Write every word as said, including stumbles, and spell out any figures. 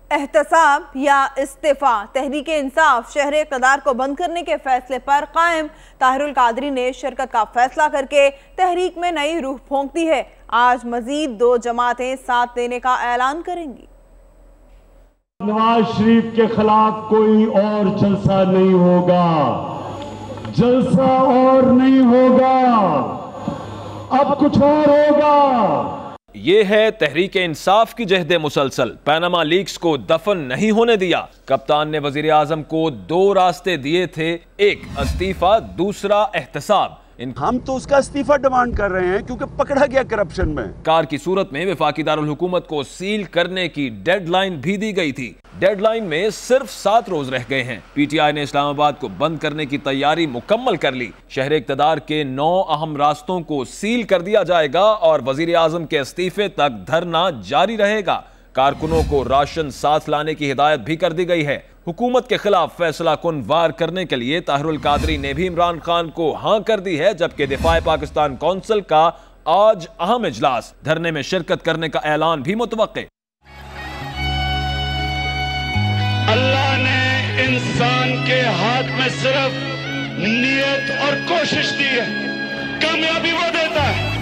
एहतसाब या इस्तीफा, तहरीक इंसाफ शहर इक़्तिदार को बंद करने के फैसले पर कायम। ताहिरुल कादरी ने शिरकत का फैसला करके तहरीक में नई रूह फूंक दी है। आज मजीद दो जमातें साथ देने का ऐलान करेंगी। नवाज शरीफ के खिलाफ कोई और जलसा नहीं होगा, जलसा और नहीं होगा, अब कुछ और होगा। ये है तहरीक इंसाफ की जहद मुसलसल। पैनामा लीक्स को दफन नहीं होने दिया। कप्तान ने वजीर आजम को दो रास्ते दिए थे, एक इस्तीफा, दूसरा एहतसाब। हम तो उसका इस्तीफा डिमांड कर रहे हैं क्योंकि पकड़ा गया करप्शन में। कार की सूरत में वफाकी दारुल हुकूमत को सील करने की डेडलाइन भी दी गई थी। डेडलाइन में सिर्फ सात रोज रह गए हैं। पीटीआई ने इस्लामाबाद को बंद करने की तैयारी मुकम्मल कर ली। शहर इक़्तिदार के नौ अहम रास्तों को सील कर दिया जाएगा और वजीर आजम के इस्तीफे तक धरना जारी रहेगा। कारकुनों को राशन साथ लाने की हिदायत भी कर दी गई है। हुकूमत के खिलाफ फैसला कुन वार करने के लिए ताहिरुल कादरी ने भी इमरान खान को हां कर दी है, जबकि दिफाए पाकिस्तान कौंसिल का आज अहम इजलास, धरने में शिरकत करने का ऐलान भी मुतवक्के। अल्लाह ने इंसान के हाथ में सिर्फ नियत और कोशिश दी है, कामयाबी वो देता है।